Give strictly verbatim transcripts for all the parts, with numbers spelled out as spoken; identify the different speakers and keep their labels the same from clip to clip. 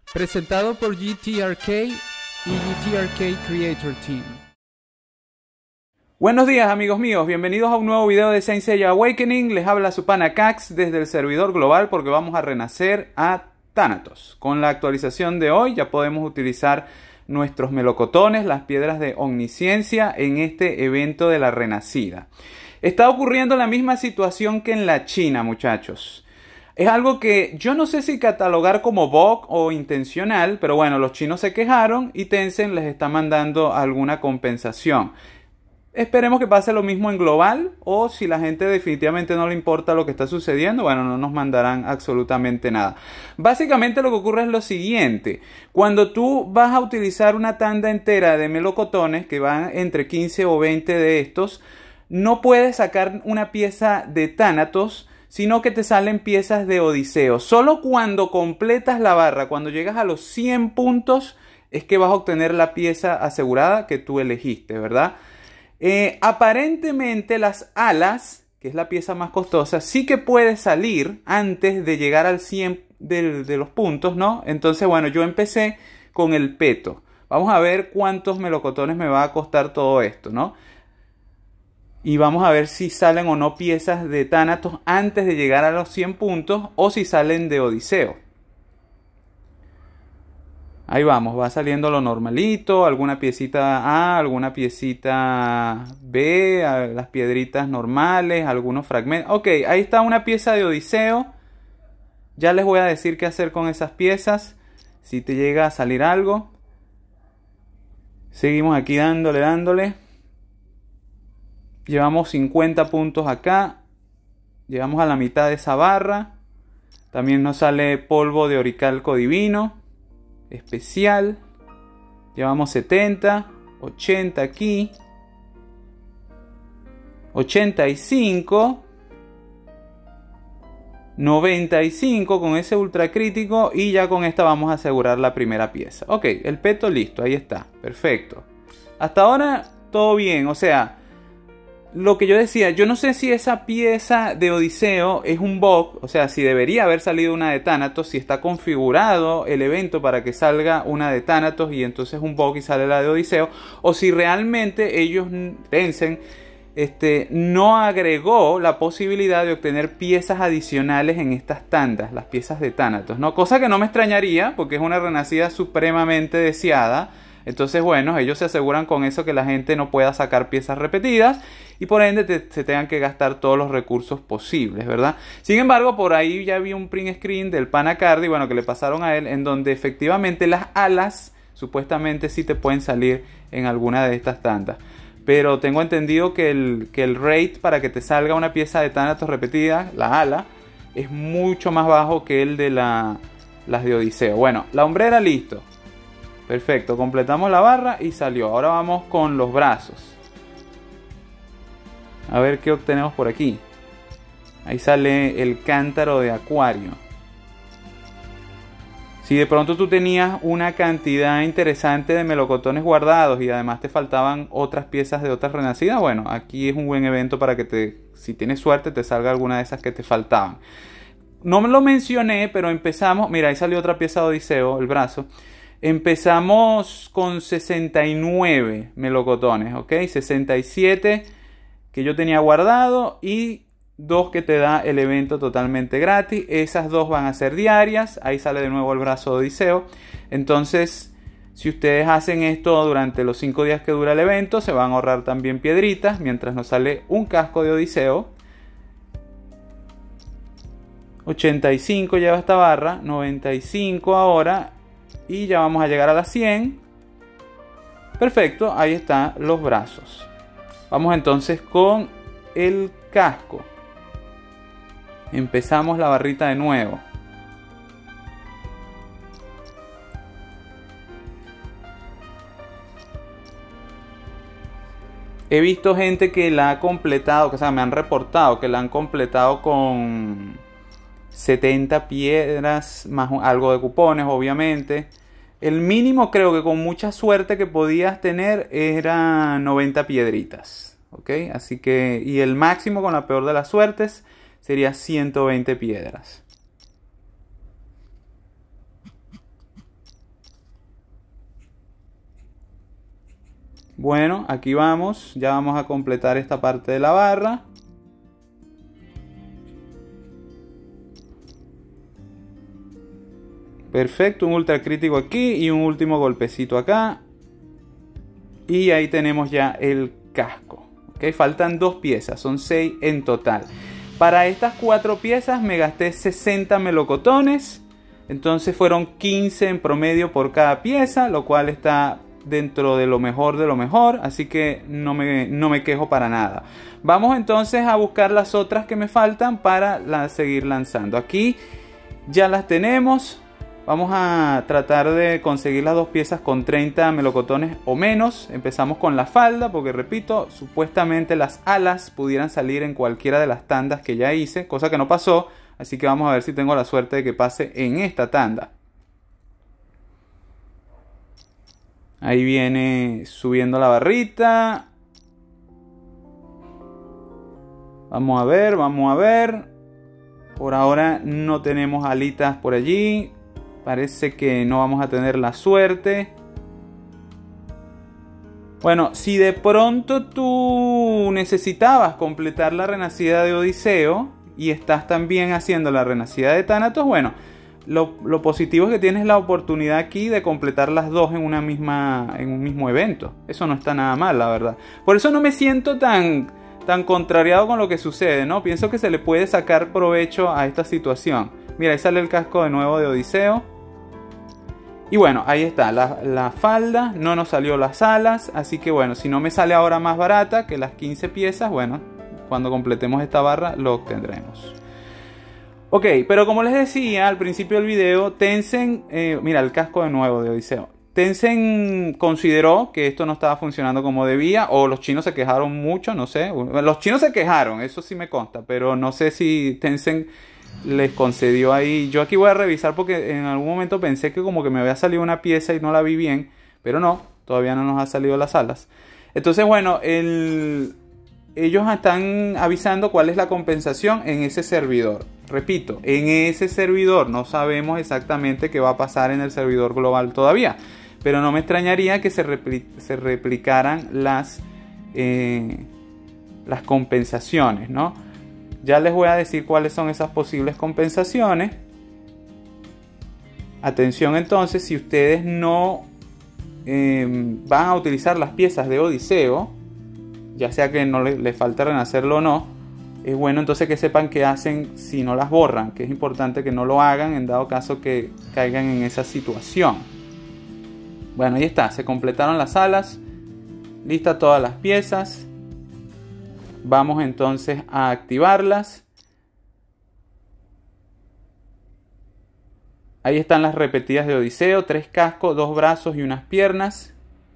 Speaker 1: Presentado por G T R K y G T R K Creator Team.
Speaker 2: Buenos días amigos míos, bienvenidos a un nuevo video de Saint Seiya Awakening. Les habla su pana Cax desde el servidor global porque vamos a renacer a Thanatos. Con la actualización de hoy ya podemos utilizar nuestros melocotones, las piedras de omnisciencia, en este evento de la renacida. Está ocurriendo la misma situación que en la China, muchachos. Es algo que yo no sé si catalogar como bug o intencional, pero bueno, los chinos se quejaron y Tencent les está mandando alguna compensación. Esperemos que pase lo mismo en global, o si la gente definitivamente no le importa lo que está sucediendo, bueno, no nos mandarán absolutamente nada. Básicamente lo que ocurre es lo siguiente: cuando tú vas a utilizar una tanda entera de melocotones, que van entre quince o veinte de estos, no puedes sacar una pieza de Thanatos, sino que te salen piezas de Odiseo. Solo cuando completas la barra, cuando llegas a los cien puntos, es que vas a obtener la pieza asegurada que tú elegiste, ¿verdad? Eh, aparentemente las alas, que es la pieza más costosa, sí que puede salir antes de llegar al cien de, de los puntos, ¿no? Entonces, bueno, yo empecé con el peto. Vamos a ver cuántos melocotones me va a costar todo esto, ¿no? Y vamos a ver si salen o no piezas de Thanatos antes de llegar a los cien puntos, o si salen de Odiseo. Ahí vamos, va saliendo lo normalito, alguna piecita A, alguna piecita B, las piedritas normales, algunos fragmentos. Ok, ahí está una pieza de Odiseo. Ya les voy a decir qué hacer con esas piezas, si te llega a salir algo. Seguimos aquí dándole, dándole. Llevamos cincuenta puntos acá. Llegamos a la mitad de esa barra. También nos sale polvo de oricalco divino especial. Llevamos setenta, ochenta aquí, ochenta y cinco, noventa y cinco con ese ultra crítico, y ya con esta vamos a asegurar la primera pieza. Ok, el peto listo, ahí está, perfecto. Hasta ahora todo bien, o sea, lo que yo decía, yo no sé si esa pieza de Odiseo es un bug, o sea, si debería haber salido una de Thanatos, si está configurado el evento para que salga una de Thanatos y entonces un bug y sale la de Odiseo, o si realmente ellos, Tencent, este, no agregó la posibilidad de obtener piezas adicionales en estas tandas, las piezas de Thanatos, ¿no? Cosa que no me extrañaría, porque es una renacida supremamente deseada. Entonces, bueno, ellos se aseguran con eso que la gente no pueda sacar piezas repetidas y por ende te, se tengan que gastar todos los recursos posibles, ¿verdad? Sin embargo, por ahí ya vi un print screen del pana Cardi, bueno, que le pasaron a él, en donde efectivamente las alas supuestamente sí te pueden salir en alguna de estas tandas. Pero tengo entendido que el, que el rate para que te salga una pieza de Thanatos repetida, la ala, es mucho más bajo que el de la, las de Odiseo. Bueno, la hombrera listo. Perfecto, completamos la barra y salió. Ahora vamos con los brazos. A ver qué obtenemos por aquí. Ahí sale el cántaro de acuario. Si de pronto tú tenías una cantidad interesante de melocotones guardados y además te faltaban otras piezas de otras renacidas, bueno, aquí es un buen evento para que te, si tienes suerte, te salga alguna de esas que te faltaban. No me lo mencioné, pero empezamos. Mira, ahí salió otra pieza de Odiseo, el brazo. Empezamos con sesenta y nueve melocotones, ¿ok? sesenta y siete que yo tenía guardado y dos que te da el evento totalmente gratis. Esas dos van a ser diarias. Ahí sale de nuevo el brazo de Odiseo. Entonces, si ustedes hacen esto durante los cinco días que dura el evento, se van a ahorrar también piedritas, mientras nos sale un casco de Odiseo. ochenta y cinco lleva esta barra, noventa y cinco ahora. Y ya vamos a llegar a las cien. Perfecto, ahí están los brazos. Vamos entonces con el casco. Empezamos la barrita de nuevo. He visto gente que la ha completado, que o sea, me han reportado que la han completado con setenta piedras, más algo de cupones, obviamente. El mínimo creo que con mucha suerte que podías tener era noventa piedritas, ¿ok? Así que, y el máximo con la peor de las suertes sería ciento veinte piedras. Bueno, aquí vamos. Ya vamos a completar esta parte de la barra. Perfecto, un ultra crítico aquí y un último golpecito acá. Y ahí tenemos ya el casco. ¿Okay? Faltan dos piezas, son seis en total. Para estas cuatro piezas me gasté sesenta melocotones. Entonces fueron quince en promedio por cada pieza, lo cual está dentro de lo mejor de lo mejor. Así que no me, no me quejo para nada. Vamos entonces a buscar las otras que me faltan para la, seguir lanzando. Aquí ya las tenemos. Vamos a tratar de conseguir las dos piezas con treinta melocotones o menos. Empezamos con la falda porque, repito, supuestamente las alas pudieran salir en cualquiera de las tandas que ya hice, cosa que no pasó. Así que vamos a ver si tengo la suerte de que pase en esta tanda. Ahí viene subiendo la barrita. Vamos a ver, vamos a ver. Por ahora no tenemos alitas por allí. Parece que no vamos a tener la suerte. Bueno, si de pronto tú necesitabas completar la renacida de Odiseo y estás también haciendo la renacida de Thanatos, bueno, lo, lo positivo es que tienes la oportunidad aquí de completar las dos en, una misma, en un mismo evento. Eso no está nada mal, la verdad. Por eso no me siento tan, tan contrariado con lo que sucede, ¿no? Pienso que se le puede sacar provecho a esta situación. Mira, ahí sale el casco de nuevo de Odiseo. Y bueno, ahí está, la, la falda, no nos salió las alas, así que bueno, si no me sale ahora más barata que las quince piezas, bueno, cuando completemos esta barra lo obtendremos. Ok, pero como les decía al principio del video, Tencent, eh, mira el casco de nuevo de Odiseo. Tencent consideró que esto no estaba funcionando como debía, o los chinos se quejaron mucho, no sé. Los chinos se quejaron, eso sí me consta, pero no sé si Tencent les concedió ahí. Yo aquí voy a revisar porque en algún momento pensé que como que me había salido una pieza y no la vi bien, pero no, todavía no nos ha salido las alas. Entonces bueno, el, ellos están avisando cuál es la compensación en ese servidor. Repito, en ese servidor no sabemos exactamente qué va a pasar en el servidor global todavía, pero no me extrañaría que se, repli se replicaran las, eh, las compensaciones, ¿no? Ya les voy a decir cuáles son esas posibles compensaciones. Atención entonces, si ustedes no eh, van a utilizar las piezas de Odiseo, ya sea que no les, les falte renacerlo o no, es bueno entonces que sepan qué hacen si no las borran, que es importante que no lo hagan en dado caso que caigan en esa situación. Bueno, ahí está, se completaron las alas, listas todas las piezas. Vamos entonces a activarlas. Ahí están las repetidas de Odiseo. Tres cascos, dos brazos y unas piernas.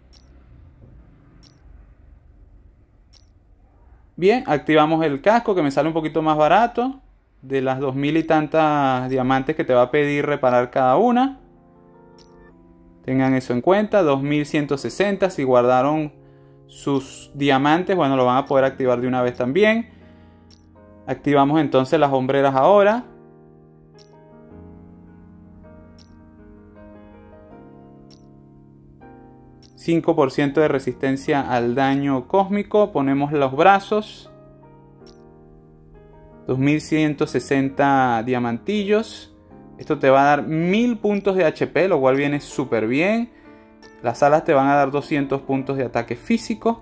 Speaker 2: Bien, activamos el casco que me sale un poquito más barato. De las dos mil y tantas diamantes que te va a pedir reparar cada una. Tengan eso en cuenta. dos mil ciento sesenta si guardaron sus diamantes, bueno, lo van a poder activar de una vez también. Activamos entonces las hombreras ahora. cinco por ciento de resistencia al daño cósmico. Ponemos los brazos. dos mil ciento sesenta diamantillos. Esto te va a dar mil puntos de H P, lo cual viene súper bien. Las alas te van a dar doscientos puntos de ataque físico.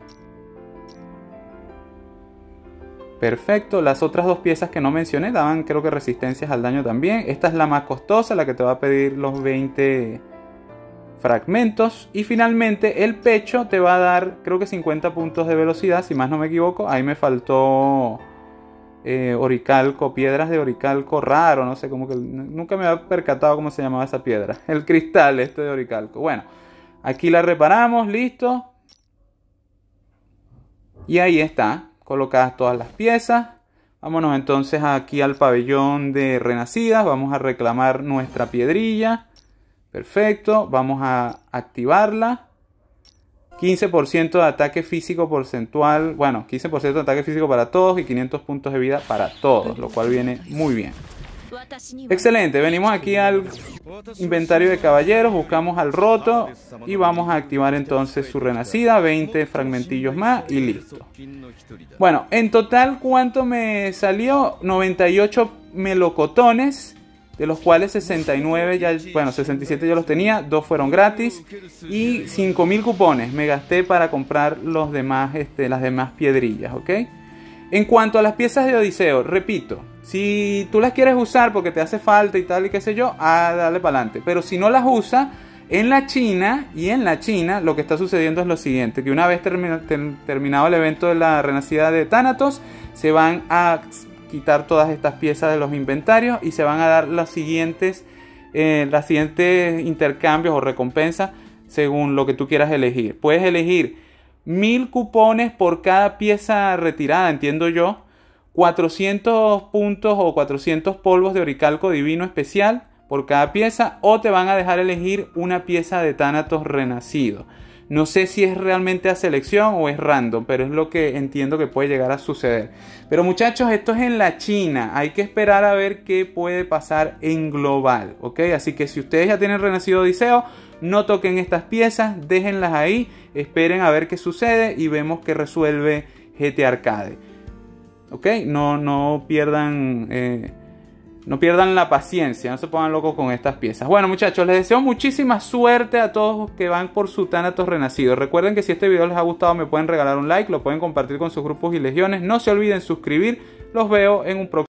Speaker 2: Perfecto. Las otras dos piezas que no mencioné daban creo que resistencias al daño también. Esta es la más costosa, la que te va a pedir los veinte fragmentos. Y finalmente el pecho te va a dar creo que cincuenta puntos de velocidad, si más no me equivoco. Ahí me faltó eh, oricalco, piedras de oricalco raro, no sé, como que nunca me había percatado cómo se llamaba esa piedra. El cristal este de oricalco. Bueno. Aquí la reparamos, listo. Y ahí está, colocadas todas las piezas. Vámonos entonces aquí al pabellón de renacidas. Vamos a reclamar nuestra piedrilla. Perfecto, vamos a activarla. quince por ciento de ataque físico porcentual. Bueno, quince por ciento de ataque físico para todos y quinientos puntos de vida para todos, lo cual viene muy bien. Excelente, venimos aquí al inventario de caballeros, buscamos al roto y vamos a activar entonces su renacida, veinte fragmentillos más y listo. Bueno, en total, ¿cuánto me salió? noventa y ocho melocotones, de los cuales sesenta y nueve ya, bueno, sesenta y siete ya los tenía, dos fueron gratis y cinco mil cupones me gasté para comprar los demás, este, las demás piedrillas, ¿ok? En cuanto a las piezas de Odiseo, repito, si tú las quieres usar porque te hace falta y tal y qué sé yo, a darle para adelante. Pero si no las usas, en la China, y en la China lo que está sucediendo es lo siguiente, que una vez termina, ter, terminado el evento de la renacida de Thanatos, se van a quitar todas estas piezas de los inventarios y se van a dar los siguientes, eh, las siguientes intercambios o recompensas según lo que tú quieras elegir. Puedes elegir mil cupones por cada pieza retirada, entiendo yo, cuatrocientos puntos o cuatrocientos polvos de oricalco divino especial por cada pieza, o te van a dejar elegir una pieza de Thanatos renacido. No sé si es realmente a selección o es random, pero es lo que entiendo que puede llegar a suceder. Pero muchachos, esto es en la China. Hay que esperar a ver qué puede pasar en global, ¿ok? Así que si ustedes ya tienen renacido Odiseo, no toquen estas piezas, déjenlas ahí, esperen a ver qué sucede y vemos qué resuelve G T Arcade. ¿Ok? No, no pierdan... Eh, No pierdan la paciencia, no se pongan locos con estas piezas. Bueno, muchachos, les deseo muchísima suerte a todos los que van por su Thanatos renacido. Recuerden que si este video les ha gustado me pueden regalar un like, lo pueden compartir con sus grupos y legiones. No se olviden suscribir, los veo en un próximo